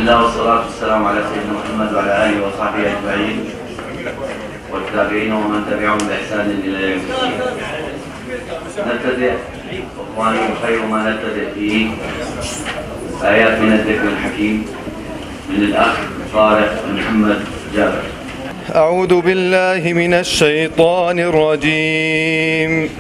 الله والصلاة والسلام على سيدنا محمد وعلى آله وصحبه أجمعين والتابعين ومن تبعهم بإحسان إلى يوم الدين. نبتدئ إخواني وخير ما نبتدئ فيه آيات من الذكر الحكيم من الأخ طارق محمد جابر. أعوذ بالله من الشيطان الرجيم.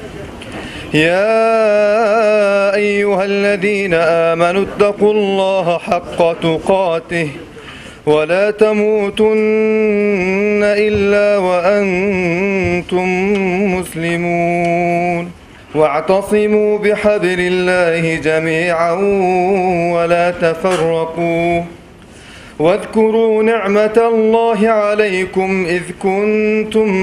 يا أيها الذين آمنوا اتقوا الله حق تقاته ولا تموتن إلا وأنتم مسلمون واعتصموا بحبل الله جميعا ولا تفرقوا واذكروا نعمة الله عليكم إذ كنتم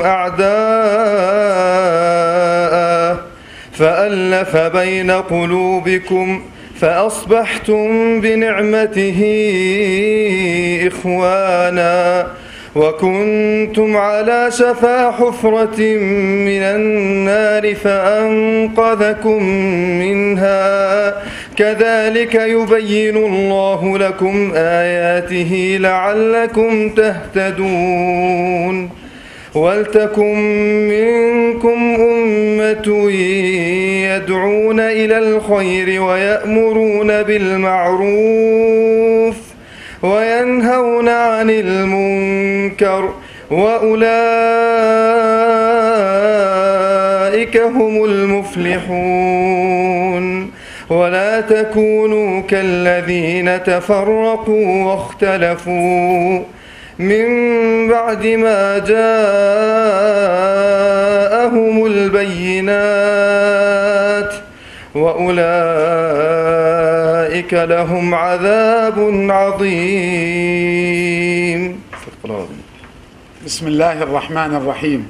أعداء فألف بين قلوبكم فأصبحتم بنعمته إخوانا وكنتم على شفا حفرة من النار فأنقذكم منها كذلك يبين الله لكم آياته لعلكم تهتدون ولتكن منكم أمة يدعون إلى الخير ويأمرون بالمعروف وينهون عن المنكر وأولئك هم المفلحون ولا تكونوا كالذين تفرقوا واختلفوا من بعد ما جاءهم البينات وأولئك لهم عذاب عظيم. بسم الله الرحمن الرحيم.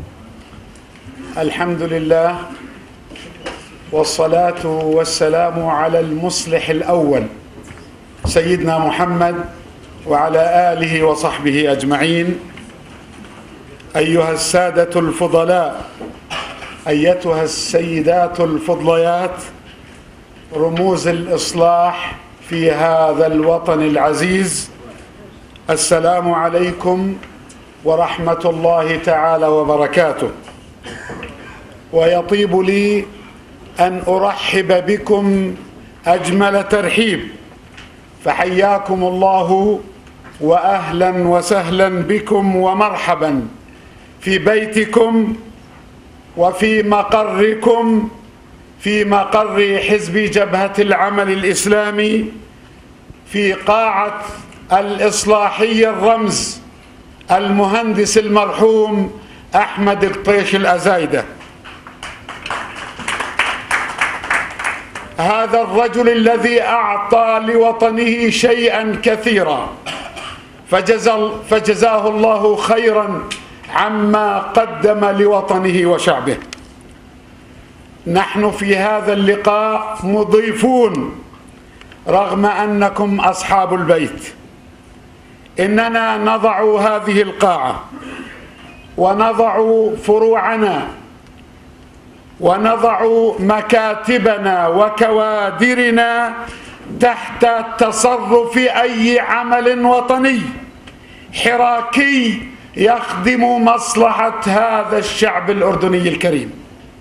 الحمد لله والصلاة والسلام على المصلح الأول سيدنا محمد وعلى آله وصحبه أجمعين. أيها السادة الفضلاء، أيتها السيدات الفضليات، رموز الإصلاح في هذا الوطن العزيز، السلام عليكم ورحمة الله تعالى وبركاته. ويطيب لي أن أرحب بكم أجمل ترحيب، فحياكم الله وأهلا وسهلا بكم ومرحبا في بيتكم وفي مقركم، في مقر حزب جبهة العمل الإسلامي في قاعة الإصلاحية الرمز المهندس المرحوم أحمد الطيش الأزايدة. هذا الرجل الذي أعطى لوطنه شيئا كثيرا فجزاه الله خيرا عما قدم لوطنه وشعبه. نحن في هذا اللقاء مضيفون رغم أنكم أصحاب البيت. إننا نضع هذه القاعة ونضع فروعنا ونضع مكاتبنا وكوادرنا تحت تصرف أي عمل وطني حراكي يخدم مصلحة هذا الشعب الأردني الكريم.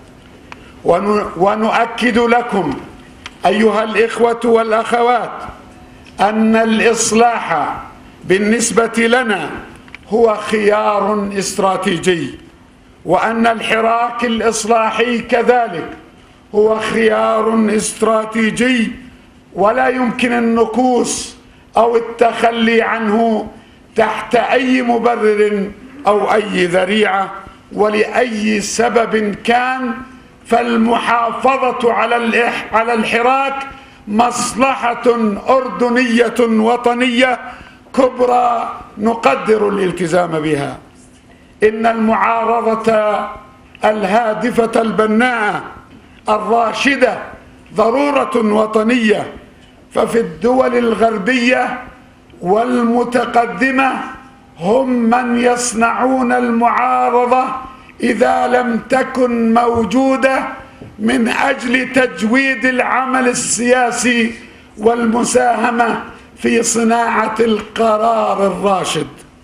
ونؤكد لكم أيها الإخوة والأخوات أن الإصلاح بالنسبة لنا هو خيار استراتيجي، وأن الحراك الإصلاحي كذلك هو خيار استراتيجي، ولا يمكن النكوص أو التخلي عنه تحت أي مبرر أو أي ذريعة ولأي سبب كان. فالمحافظة على الحراك مصلحة أردنية وطنية كبرى نقدر الالتزام بها. إن المعارضة الهادفة البناءة الراشدة ضرورة وطنية، ففي الدول الغربية والمتقدمة هم من يصنعون المعارضة إذا لم تكن موجودة من أجل تجويد العمل السياسي والمساهمة في صناعة القرار الراشد.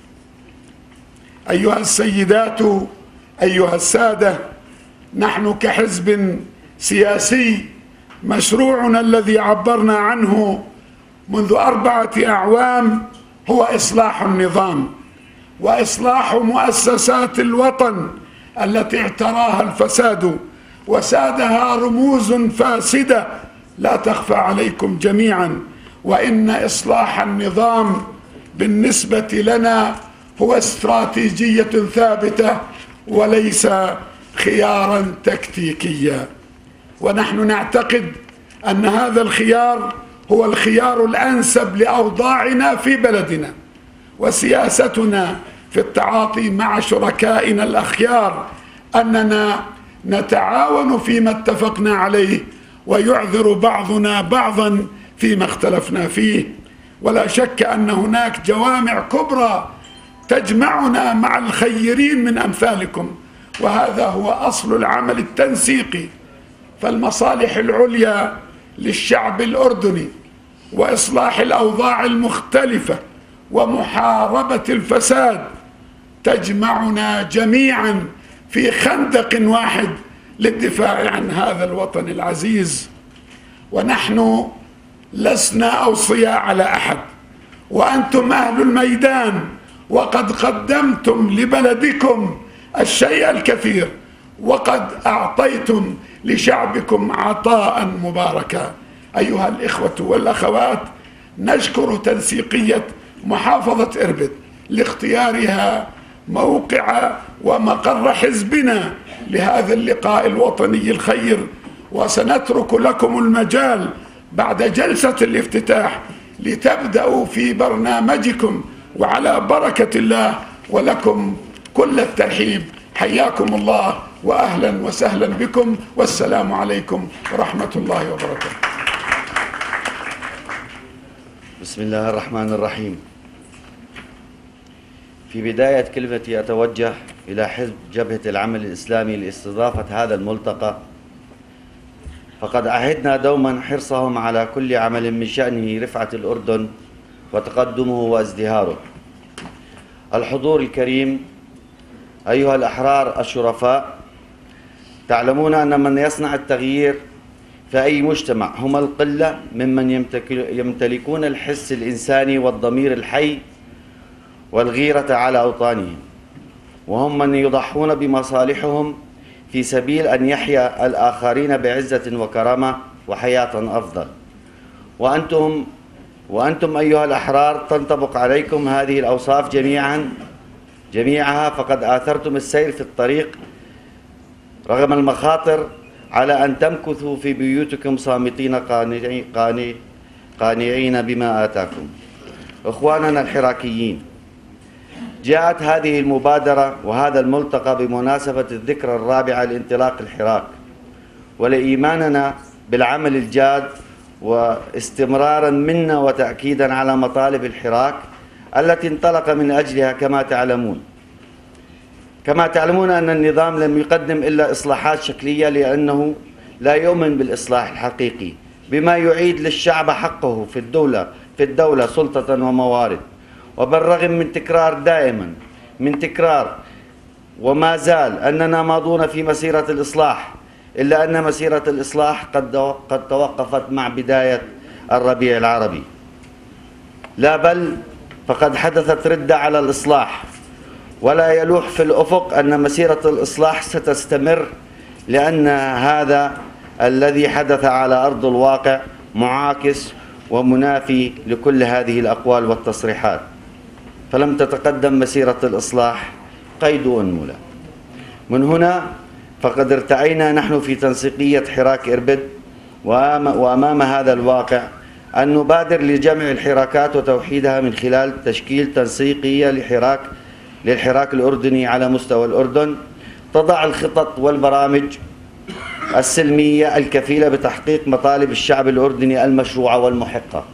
أيها السيدات، أيها السادة، نحن كحزب سياسي مشروعنا الذي عبرنا عنه منذ 4 أعوام هو إصلاح النظام وإصلاح مؤسسات الوطن التي اعتراها الفساد وسادها رموز فاسدة لا تخفى عليكم جميعا. وإن إصلاح النظام بالنسبة لنا هو استراتيجية ثابتة وليس خيارا تكتيكيا، ونحن نعتقد أن هذا الخيار هو الخيار الأنسب لأوضاعنا في بلدنا، وسياستنا في التعاطي مع شركائنا الأخيار أننا نتعاون فيما اتفقنا عليه ويعذر بعضنا بعضا فيما اختلفنا فيه. ولا شك أن هناك جوامع كبرى تجمعنا مع الخيرين من أمثالكم، وهذا هو أصل العمل التنسيقي. فالمصالح العليا للشعب الأردني وإصلاح الأوضاع المختلفة ومحاربة الفساد تجمعنا جميعا في خندق واحد للدفاع عن هذا الوطن العزيز. ونحن لسنا أوصياء على أحد، وأنتم أهل الميدان، وقد قدمتم لبلدكم الشيء الكثير، وقد أعطيتم لشعبكم عطاء مباركا. أيها الإخوة والأخوات، نشكر تنسيقية محافظة إربد لاختيارها موقع ومقر حزبنا لهذا اللقاء الوطني الخير، وسنترك لكم المجال بعد جلسة الافتتاح لتبدأوا في برنامجكم وعلى بركة الله، ولكم كل الترحيب. حياكم الله وأهلا وسهلا بكم، والسلام عليكم ورحمة الله وبركاته. بسم الله الرحمن الرحيم. في بداية كلمتي أتوجه إلى حزب جبهة العمل الإسلامي لاستضافة هذا الملتقى، فقد عهدنا دوما حرصهم على كل عمل من شأنه رفعة الأردن وتقدمه وازدهاره. الحضور الكريم، أيها الأحرار الشرفاء، تعلمون أن من يصنع التغيير في أي مجتمع هم القلة ممن يمتلكون الحس الإنساني والضمير الحي والغيرة على أوطانهم، وهم من يضحون بمصالحهم في سبيل أن يحيا الآخرين بعزة وكرامة وحياة أفضل. وأنتم أيها الأحرار تنطبق عليكم هذه الأوصاف جميعها، فقد آثرتم السير في الطريق رغم المخاطر على أن تمكثوا في بيوتكم صامتين قانعين بما آتاكم. إخواننا الحراكيين، جاءت هذه المبادرة وهذا الملتقى بمناسبة الذكرى الرابعة لانطلاق الحراك، ولإيماننا بالعمل الجاد واستمرارا منا وتأكيدا على مطالب الحراك التي انطلق من أجلها. كما تعلمون أن النظام لم يقدم إلا إصلاحات شكلية، لأنه لا يؤمن بالإصلاح الحقيقي بما يعيد للشعب حقه في الدولة سلطة وموارد. وبالرغم من تكرار دائما وما زال أننا ماضون في مسيرة الإصلاح، إلا أن مسيرة الإصلاح قد توقفت مع بداية الربيع العربي. لا بل فقد حدثت ردة على الإصلاح، ولا يلوح في الأفق أن مسيرة الإصلاح ستستمر، لأن هذا الذي حدث على أرض الواقع معاكس ومنافي لكل هذه الأقوال والتصريحات. فلم تتقدم مسيرة الإصلاح قيد أنملة. من هنا فقد ارتعينا نحن في تنسيقية حراك إربد وأمام هذا الواقع أن نبادر لجمع الحراكات وتوحيدها من خلال تشكيل تنسيقية للحراك الأردني على مستوى الأردن، تضع الخطط والبرامج السلمية الكفيلة بتحقيق مطالب الشعب الأردني المشروعة والمحقة،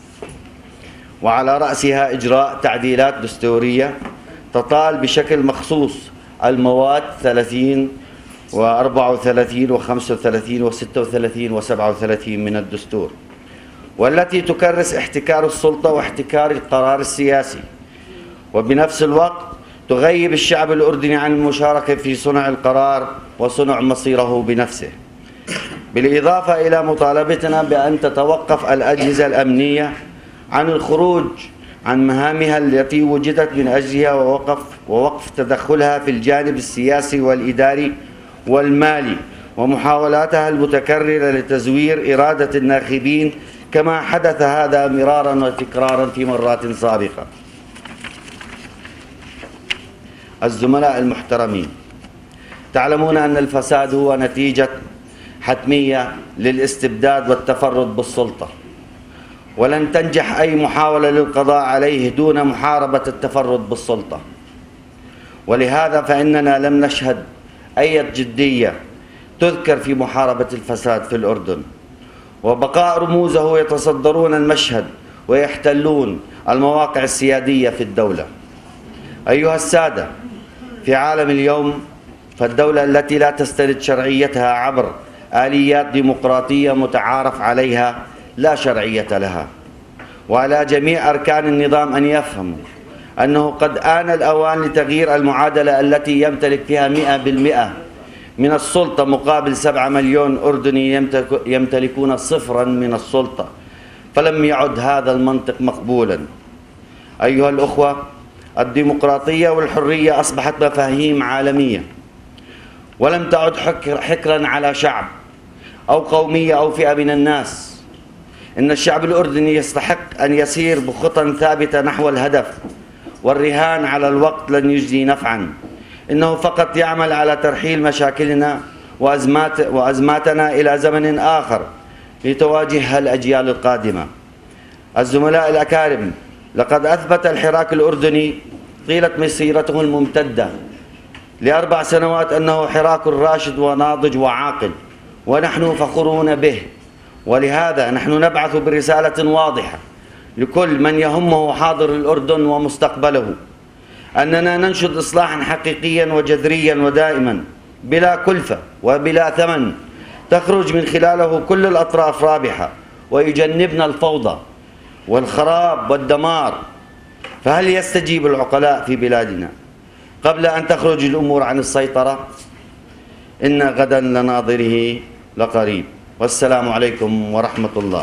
وعلى رأسها إجراء تعديلات دستورية تطال بشكل مخصوص المواد 30 و34 و35 و36 و37 من الدستور، والتي تكرس احتكار السلطة واحتكار القرار السياسي، وبنفس الوقت تغيب الشعب الأردني عن المشاركة في صنع القرار وصنع مصيره بنفسه، بالإضافة إلى مطالبتنا بأن تتوقف الأجهزة الأمنية عن الخروج عن مهامها التي وجدت من أجلها ووقف تدخلها في الجانب السياسي والإداري والمالي ومحاولاتها المتكررة لتزوير إرادة الناخبين كما حدث هذا مرارا وتكرارا في مرات سابقة. الزملاء المحترمين، تعلمون أن الفساد هو نتيجة حتمية للاستبداد والتفرد بالسلطة، ولن تنجح أي محاولة للقضاء عليه دون محاربة التفرد بالسلطة. ولهذا فإننا لم نشهد أي جدية تذكر في محاربة الفساد في الأردن، وبقاء رموزه يتصدرون المشهد ويحتلون المواقع السيادية في الدولة. أيها السادة، في عالم اليوم فالدولة التي لا تسترد شرعيتها عبر آليات ديمقراطية متعارف عليها لا شرعية لها، وعلى جميع أركان النظام أن يفهموا أنه قد آن الأوان لتغيير المعادلة التي يمتلك فيها 100% من السلطة مقابل 7 مليون أردني يمتلكون 0 من السلطة، فلم يعد هذا المنطق مقبولا. أيها الأخوة، الديمقراطية والحرية أصبحت مفاهيم عالمية، ولم تعد حكرا على شعب أو قومية أو فئة من الناس. إن الشعب الأردني يستحق أن يسير بخطى ثابتة نحو الهدف، والرهان على الوقت لن يجدي نفعا. إنه فقط يعمل على ترحيل مشاكلنا وأزماتنا إلى زمن آخر لتواجهها الأجيال القادمة. الزملاء الأكارم، لقد أثبت الحراك الأردني طيلة مسيرته الممتدة ل4 سنوات أنه حراك راشد وناضج وعاقل، ونحن فخورون به. ولهذا نحن نبعث برسالة واضحة لكل من يهمه حاضر الأردن ومستقبله أننا ننشد إصلاحا حقيقيا وجذريا ودائما بلا كلفة وبلا ثمن تخرج من خلاله كل الأطراف رابحة ويجنبنا الفوضى والخراب والدمار. فهل يستجيب العقلاء في بلادنا قبل أن تخرج الأمور عن السيطرة؟ إن غدا لناظره لقريب. والسلام عليكم ورحمة الله.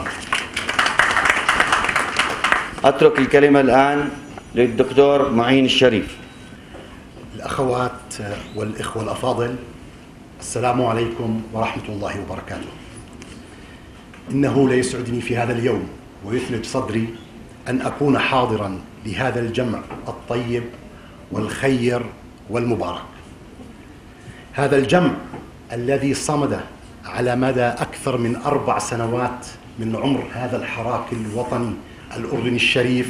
أترك الكلمة الآن للدكتور معين الشريف. الأخوات والإخوة الأفاضل، السلام عليكم ورحمة الله وبركاته. إنه ليسعدني في هذا اليوم ويثلج صدري أن أكون حاضرا لهذا الجمع الطيب والخير والمبارك. هذا الجمع الذي صمد على مدى أكثر من 4 سنوات من عمر هذا الحراك الوطني الأردني الشريف،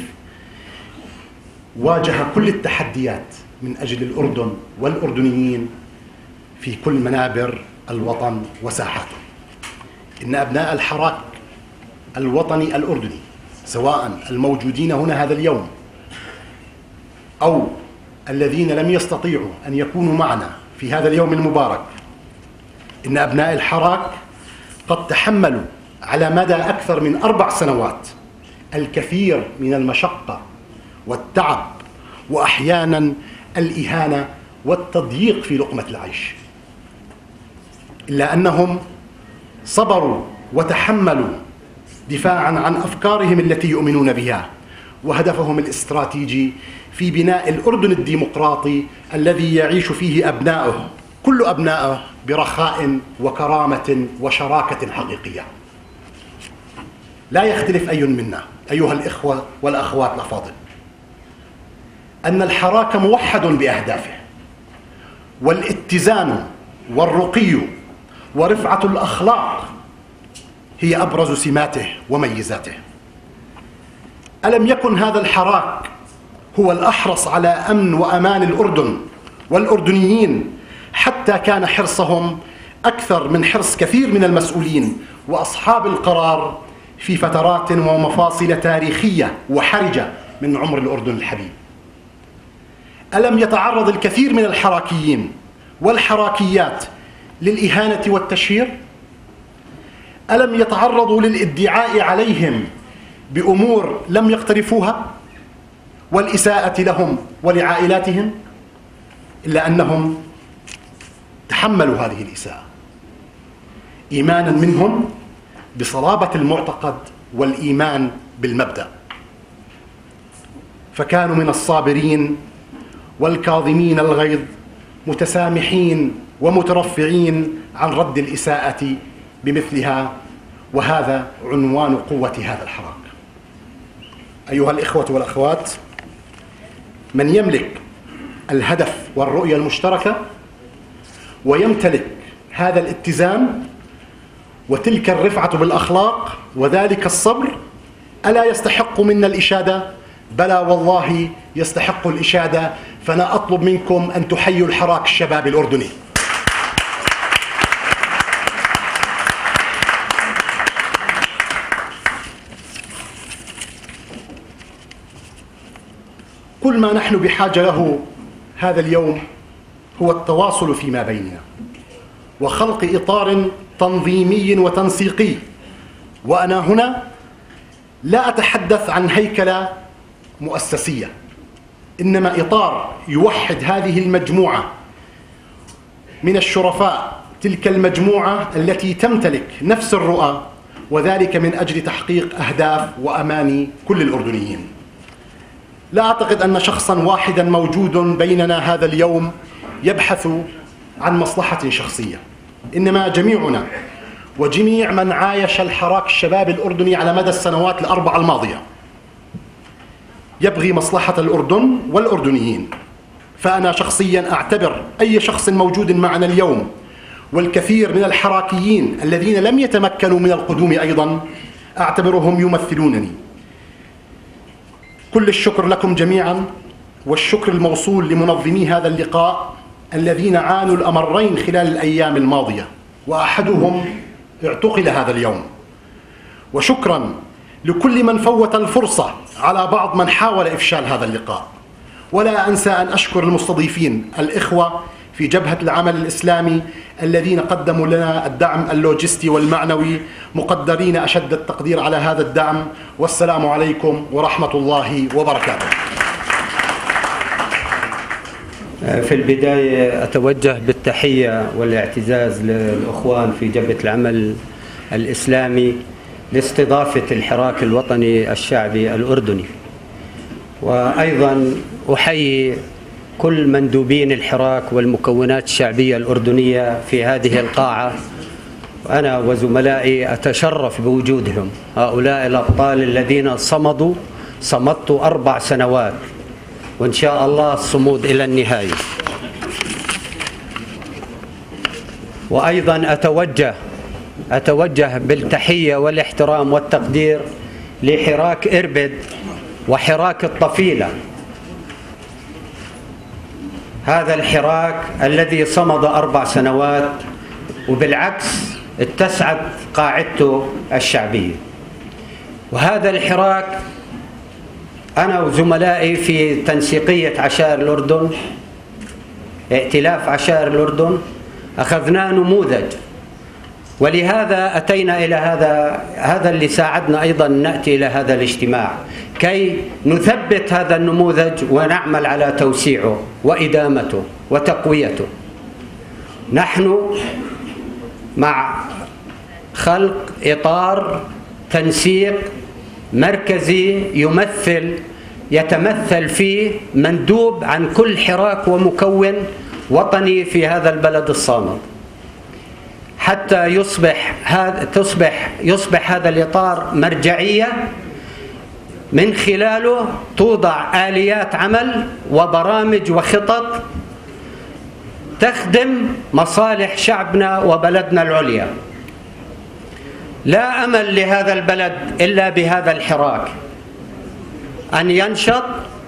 واجه كل التحديات من أجل الأردن والأردنيين في كل منابر الوطن وساحاته. إن أبناء الحراك الوطني الأردني سواء الموجودين هنا هذا اليوم أو الذين لم يستطيعوا أن يكونوا معنا في هذا اليوم المبارك، إن أبناء الحراك قد تحملوا على مدى أكثر من 4 سنوات الكثير من المشقة والتعب وأحيانا الإهانة والتضييق في لقمة العيش، إلا أنهم صبروا وتحملوا دفاعا عن أفكارهم التي يؤمنون بها وهدفهم الاستراتيجي في بناء الأردن الديمقراطي الذي يعيش فيه أبناؤه كل أبنائه برخاء وكرامة وشراكة حقيقية. لا يختلف أي منا أيها الإخوة والأخوات الأفاضل أن الحراك موحد بأهدافه، والاتزان والرقي ورفعة الأخلاق هي أبرز سماته وميزاته. ألم يكن هذا الحراك هو الأحرص على أمن وأمان الأردن والأردنيين، حتى كان حرصهم أكثر من حرص كثير من المسؤولين وأصحاب القرار في فترات ومفاصل تاريخية وحرجة من عمر الأردن الحبيب. ألم يتعرض الكثير من الحراكيين والحراكيات للإهانة والتشهير؟ ألم يتعرضوا للادعاء عليهم بأمور لم يقترفوها والإساءة لهم ولعائلاتهم، إلا أنهم تحملوا هذه الإساءة إيمانا منهم بصلابة المعتقد والإيمان بالمبدأ، فكانوا من الصابرين والكاظمين الغيظ متسامحين ومترفعين عن رد الإساءة بمثلها، وهذا عنوان قوة هذا الحراك. أيها الإخوة والأخوات، من يملك الهدف والرؤية المشتركة ويمتلك هذا الاتزان وتلك الرفعة بالأخلاق وذلك الصبر، ألا يستحق منا الإشادة؟ بلى والله يستحق الإشادة. فأنا أطلب منكم أن تحيوا الحراك الشباب الأردني. كل ما نحن بحاجة له هذا اليوم هو التواصل فيما بيننا وخلق إطار تنظيمي وتنسيقي. وأنا هنا لا أتحدث عن هيكلة مؤسسية، إنما إطار يوحد هذه المجموعة من الشرفاء، تلك المجموعة التي تمتلك نفس الرؤى، وذلك من أجل تحقيق أهداف وأماني كل الأردنيين. لا أعتقد أن شخصا واحدا موجود بيننا هذا اليوم يبحث عن مصلحة شخصية، إنما جميعنا وجميع من عايش الحراك الشباب الأردني على مدى السنوات الأربع الماضية يبغي مصلحة الأردن والأردنيين. فأنا شخصيا أعتبر أي شخص موجود معنا اليوم والكثير من الحراكيين الذين لم يتمكنوا من القدوم أيضا أعتبرهم يمثلونني. كل الشكر لكم جميعا، والشكر الموصول لمنظمي هذا اللقاء الذين عانوا الأمرين خلال الأيام الماضية، وأحدهم اعتقل هذا اليوم. وشكرا لكل من فوت الفرصة على بعض من حاول إفشال هذا اللقاء. ولا أنسى أن أشكر المستضيفين الإخوة في جبهة العمل الإسلامي الذين قدموا لنا الدعم اللوجستي والمعنوي، مقدرين أشد التقدير على هذا الدعم. والسلام عليكم ورحمة الله وبركاته. في البداية أتوجه بالتحية والاعتزاز للأخوان في جبهة العمل الإسلامي لاستضافة الحراك الوطني الشعبي الأردني، وأيضا أحيي كل مندوبين الحراك والمكونات الشعبية الأردنية في هذه القاعة. أنا وزملائي أتشرف بوجودهم، هؤلاء الأبطال الذين صمدت 4 سنوات، وإن شاء الله الصمود إلى النهاية. وأيضا أتوجه بالتحية والاحترام والتقدير لحراك إربد وحراك الطفيلة، هذا الحراك الذي صمد 4 سنوات وبالعكس اتسعت قاعدته الشعبية. وهذا الحراك أنا وزملائي في تنسيقية عشائر الأردن، ائتلاف عشائر الأردن، أخذناه نموذج، ولهذا أتينا إلى هذا اللي ساعدنا أيضا نأتي إلى هذا الاجتماع كي نثبت هذا النموذج ونعمل على توسيعه وإدامته وتقويته. نحن مع خلق إطار تنسيق مركزي يتمثل فيه مندوب عن كل حراك ومكون وطني في هذا البلد الصامد، حتى يصبح هذا الإطار مرجعية من خلاله توضع آليات عمل وبرامج وخطط تخدم مصالح شعبنا وبلدنا العليا. لا أمل لهذا البلد إلا بهذا الحراك، أن ينشط،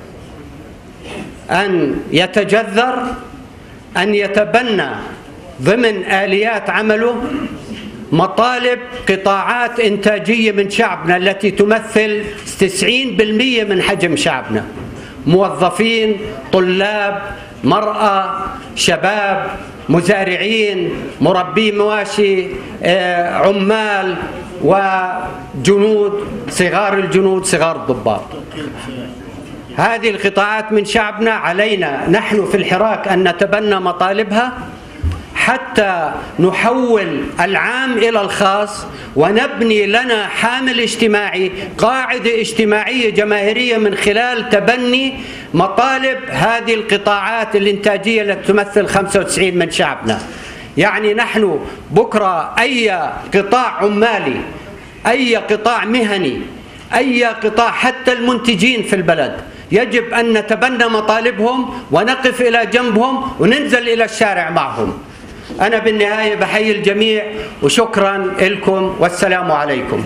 أن يتجذر، أن يتبنى ضمن آليات عمله مطالب قطاعات إنتاجية من شعبنا التي تمثل 90% من حجم شعبنا، موظفين، طلاب، مرأة، شباب، مزارعين، مربي مواشي، عمال وجنود، صغار الجنود، صغار الضباط. هذه القطاعات من شعبنا علينا نحن في الحراك أن نتبنى مطالبها حتى نحول العام إلى الخاص ونبني لنا حامل اجتماعي، قاعدة اجتماعية جماهيرية من خلال تبني مطالب هذه القطاعات الإنتاجية التي تمثل 95 من شعبنا. يعني نحن بكرة أي قطاع عمالي، أي قطاع مهني، أي قطاع، حتى المنتجين في البلد، يجب أن نتبنى مطالبهم ونقف إلى جنبهم وننزل إلى الشارع معهم. أنا بالنهاية بحيي الجميع وشكرا لكم والسلام عليكم.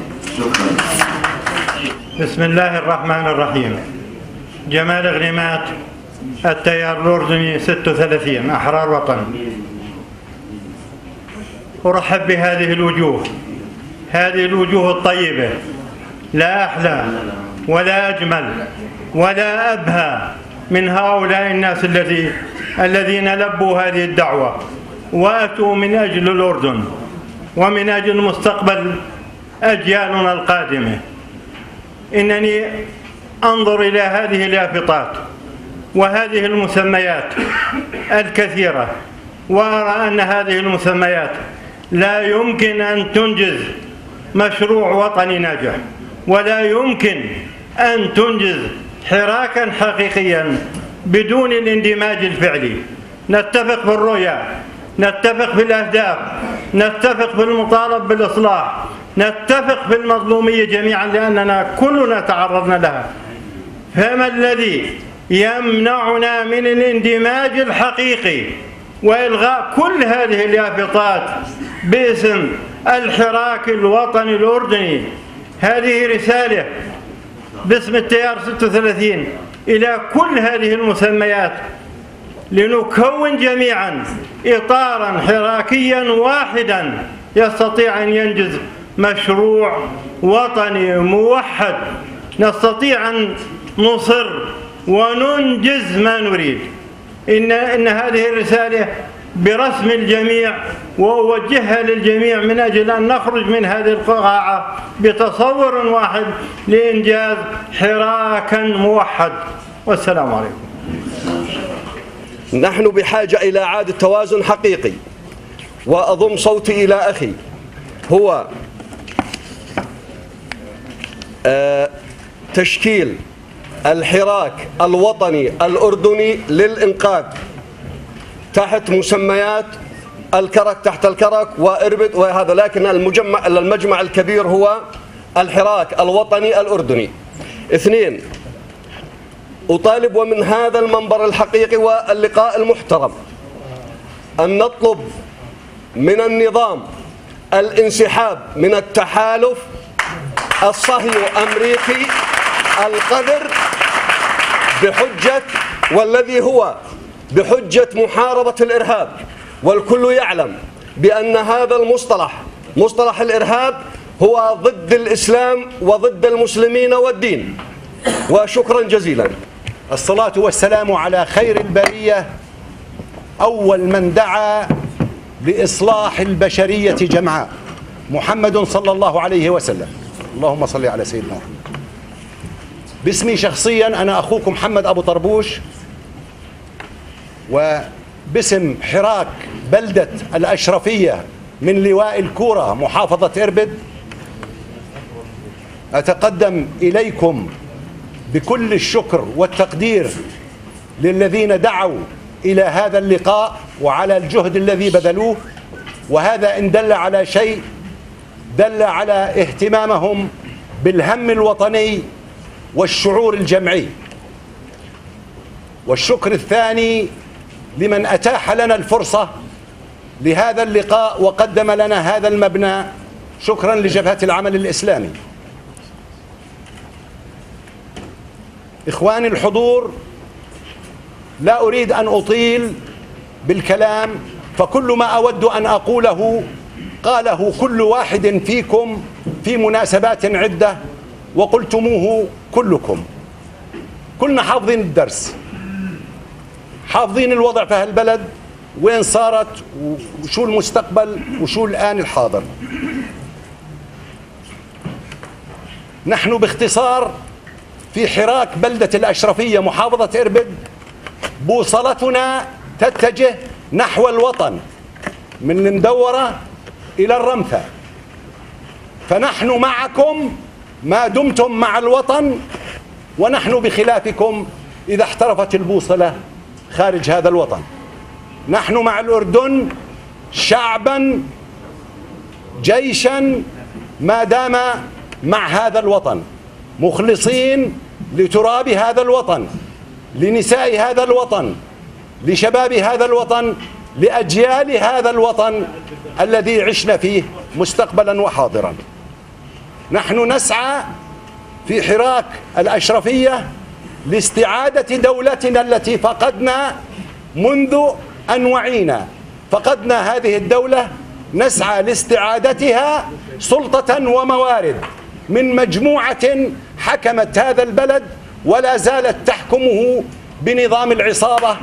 بسم الله الرحمن الرحيم. جمال غنيمات، التيار الأردني 36، أحرار وطن. أرحب بهذه الوجوه، هذه الوجوه الطيبة، لا أحلى ولا أجمل ولا أبهى من هؤلاء الناس الذين لبوا هذه الدعوة وأتوا من أجل الأردن ومن أجل مستقبل أجيالنا القادمة. إنني أنظر إلى هذه اليافطات وهذه المسميات الكثيرة وأرى أن هذه المسميات لا يمكن أن تنجز مشروع وطني ناجح، ولا يمكن أن تنجز حراكا حقيقيا بدون الاندماج الفعلي. نتفق بالرؤية، نتفق بالأهداف، نتفق بالمطالب بالإصلاح، نتفق بالمظلومية جميعا لأننا كلنا تعرضنا لها. فما الذي يمنعنا من الاندماج الحقيقي وإلغاء كل هذه اليافطات باسم الحراك الوطني الأردني؟ هذه رسالة باسم التيار 36 إلى كل هذه المسميات لنكون جميعا إطارا حراكيا واحدا يستطيع أن ينجز مشروع وطني موحد، نستطيع أن نصر وننجز ما نريد. إن هذه الرسالة برسم الجميع وأوجهها للجميع من أجل أن نخرج من هذه القاعة بتصور واحد لإنجاز حراكا موحد. والسلام عليكم. نحن بحاجة إلى إعادة توازن حقيقي، وأضم صوتي إلى أخي، هو تشكيل الحراك الوطني الأردني للإنقاذ تحت مسميات الكرك تحت الكرك وإربد وهذا، لكن المجمع الكبير هو الحراك الوطني الأردني. 2، أطالب ومن هذا المنبر الحقيقي واللقاء المحترم أن نطلب من النظام الانسحاب من التحالف الصهيوني أمريكي القذر بحجة، والذي هو بحجة محاربة الإرهاب. والكل يعلم بأن هذا مصطلح الإرهاب هو ضد الإسلام وضد المسلمين والدين. وشكرا جزيلا. الصلاة والسلام على خير البرية، أول من دعا لإصلاح البشرية جمعاء، محمد صلى الله عليه وسلم. اللهم صل على سيدنا محمد. باسمي شخصيا أنا أخوكم محمد أبو طربوش، وباسم حراك بلدة الأشرفية من لواء الكورة محافظة إربد أتقدم إليكم بكل الشكر والتقدير للذين دعوا إلى هذا اللقاء وعلى الجهد الذي بذلوه. وهذا إن دل على شيء دل على اهتمامهم بالهم الوطني والشعور الجمعي. والشكر الثاني لمن أتاح لنا الفرصة لهذا اللقاء وقدم لنا هذا المبنى، شكرا لجبهة العمل الإسلامي. إخواني الحضور، لا أريد أن أطيل بالكلام، فكل ما أود أن أقوله قاله كل واحد فيكم في مناسبات عدة وقلتموه كلكم. كلنا حافظين الدرس، حافظين الوضع في هالبلد، وين صارت وشو المستقبل وشو الآن الحاضر. نحن باختصار في حراك بلدة الأشرفية محافظة إربد بوصلتنا تتجه نحو الوطن من المدورة إلى الرمثة، فنحن معكم ما دمتم مع الوطن، ونحن بخلافكم إذا احترفت البوصلة خارج هذا الوطن. نحن مع الأردن شعبا جيشا ما دام مع هذا الوطن، مخلصين لتراب هذا الوطن، لنساء هذا الوطن، لشباب هذا الوطن، لأجيال هذا الوطن الذي عشنا فيه مستقبلا وحاضرا. نحن نسعى في حراك الأشرفية لاستعادة دولتنا التي فقدنا منذ أن وعينا. فقدنا هذه الدولة، نسعى لاستعادتها سلطة وموارد من مجموعة حكمت هذا البلد ولا زالت تحكمه بنظام العصابة،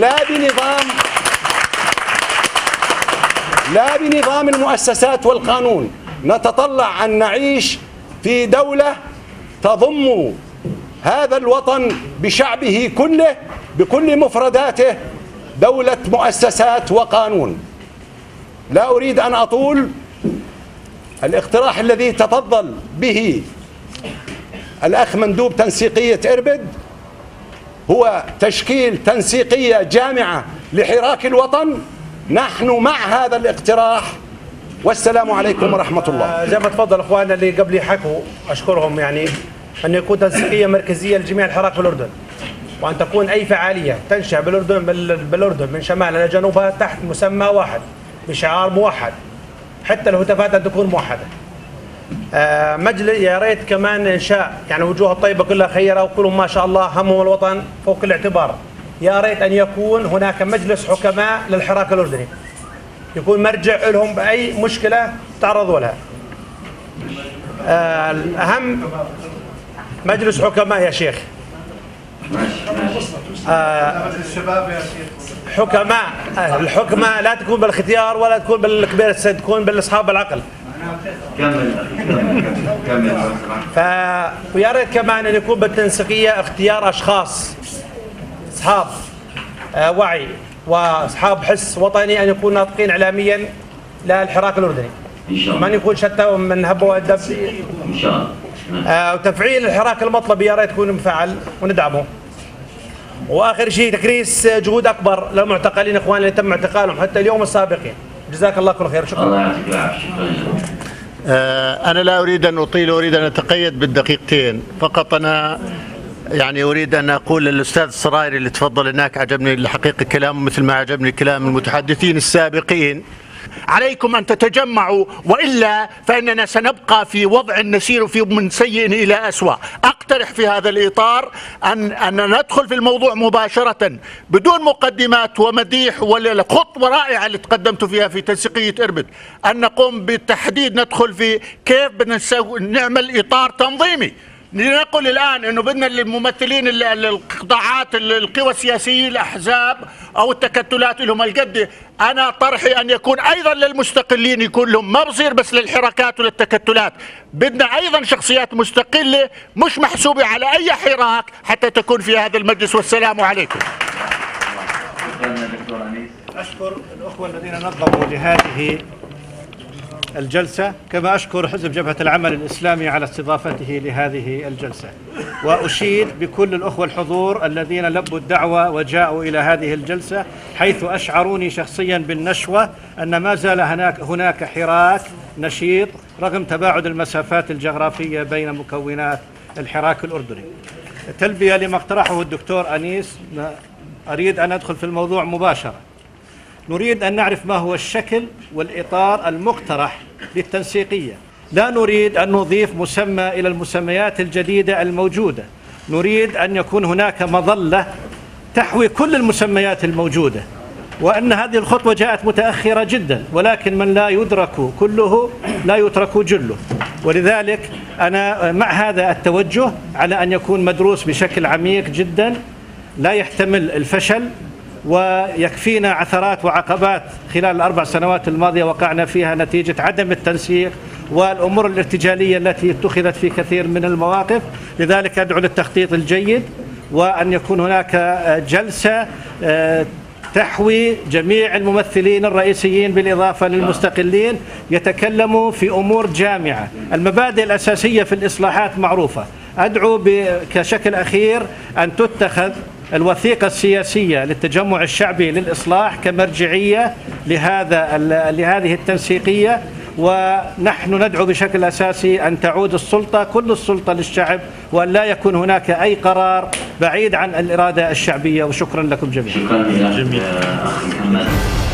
لا بنظام المؤسسات والقانون. نتطلع أن نعيش في دولة تضم هذا الوطن بشعبه كله بكل مفرداته، دولة مؤسسات وقانون. لا أريد أن أطول. الاقتراح الذي تفضل به الأخ مندوب تنسيقية إربد هو تشكيل تنسيقية جامعة لحراك الوطن. نحن مع هذا الاقتراح، والسلام عليكم ورحمة الله. زي ما تفضل اخواننا اللي قبلي حكوا، اشكرهم يعني ان يكون تنسيقيه مركزيه لجميع الحراك في الاردن، وان تكون اي فعاليه تنشا بالاردن من شمال الى جنوبها تحت مسمى واحد بشعار موحد، حتى الهتافات ان تكون موحده. مجلس يا ريت كمان انشاء يعني وجوه الطيبه كلها خيره وكلهم ما شاء الله همهم الوطن فوق الاعتبار. يا ريت ان يكون هناك مجلس حكماء للحراك الاردني، يكون مرجع لهم باي مشكله تعرضوا لها. الاهم مجلس حكماء يا شيخ. الشباب يا شيخ. حكماء، الحكمة لا تكون بالاختيار ولا تكون بالكبير السن، تكون بالاصحاب العقل. كمل. ويا ريت كمان ان يكون بالتنسيقيه اختيار اشخاص اصحاب وعي واصحاب حس وطني، ان يكونوا ناطقين اعلاميا للحراك الاردني. ان شاء الله. ما يكون شتى من هب ودب. ان شاء الله. وتفعيل الحراك المطلبي يا ريت يكون مفعل وندعمه. واخر شيء تكريس جهود اكبر للمعتقلين اخواننا اللي تم اعتقالهم حتى اليوم السابقين. جزاك الله كل خير. شكرا. الله يعطيك العافيه. أنا لا أريد أن أطيل، أريد أن أتقيد بالدقيقتين فقط. أنا يعني أريد أن أقول للأستاذ الصرايري اللي تفضل هناك، عجبني الحقيقة كلامه مثل ما عجبني كلام المتحدثين السابقين. عليكم أن تتجمعوا، وإلا فإننا سنبقى في وضع نسير في من سيء إلى أسوأ. أقترح في هذا الإطار أن ندخل في الموضوع مباشرة بدون مقدمات ومديح، والخطوة رائعة اللي تقدمت فيها في تنسيقية إربد، أن نقوم بالتحديد، ندخل في كيف بدنا نعمل إطار تنظيمي. لنقول الآن أنه بدنا الممثلين القطاعات القوى السياسية الأحزاب أو التكتلات لهم القد. أنا طرحي أن يكون أيضا للمستقلين، يكون لهم، ما بصير بس للحركات وللتكتلات. بدنا أيضا شخصيات مستقلة مش محسوبة على أي حراك حتى تكون في هذا المجلس. والسلام عليكم. أشكر الأخوة الذين نظموا لهذه الجلسة، كما أشكر حزب جبهة العمل الإسلامي على استضافته لهذه الجلسة، وأشيد بكل الأخوة الحضور الذين لبوا الدعوة وجاءوا إلى هذه الجلسة، حيث أشعروني شخصيا بالنشوة أن ما زال هناك حراك نشيط رغم تباعد المسافات الجغرافية بين مكونات الحراك الأردني. تلبية لما اقترحه الدكتور أنيس، أريد أن أدخل في الموضوع مباشرة. نريد أن نعرف ما هو الشكل والإطار المقترح للتنسيقية. لا نريد أن نضيف مسمى إلى المسميات الجديدة الموجودة، نريد أن يكون هناك مظلة تحوي كل المسميات الموجودة، وأن هذه الخطوة جاءت متأخرة جدا، ولكن من لا يدرك كله لا يترك جله. ولذلك أنا مع هذا التوجه على أن يكون مدروس بشكل عميق جدا، لا يحتمل الفشل، ويكفينا عثرات وعقبات خلال ال4 سنوات الماضية وقعنا فيها نتيجة عدم التنسيق والأمور الارتجالية التي اتخذت في كثير من المواقف. لذلك أدعو للتخطيط الجيد، وأن يكون هناك جلسة تحوي جميع الممثلين الرئيسيين بالإضافة للمستقلين يتكلموا في أمور جامعة. المبادئ الأساسية في الإصلاحات معروفة. أدعو كشكل أخير أن تتخذ الوثيقة السياسية للتجمع الشعبي للإصلاح كمرجعية لهذه التنسيقية، ونحن ندعو بشكل أساسي أن تعود السلطة كل السلطة للشعب، وأن لا يكون هناك أي قرار بعيد عن الإرادة الشعبية. وشكرا لكم جميعا. شكرا لك أخي محمد.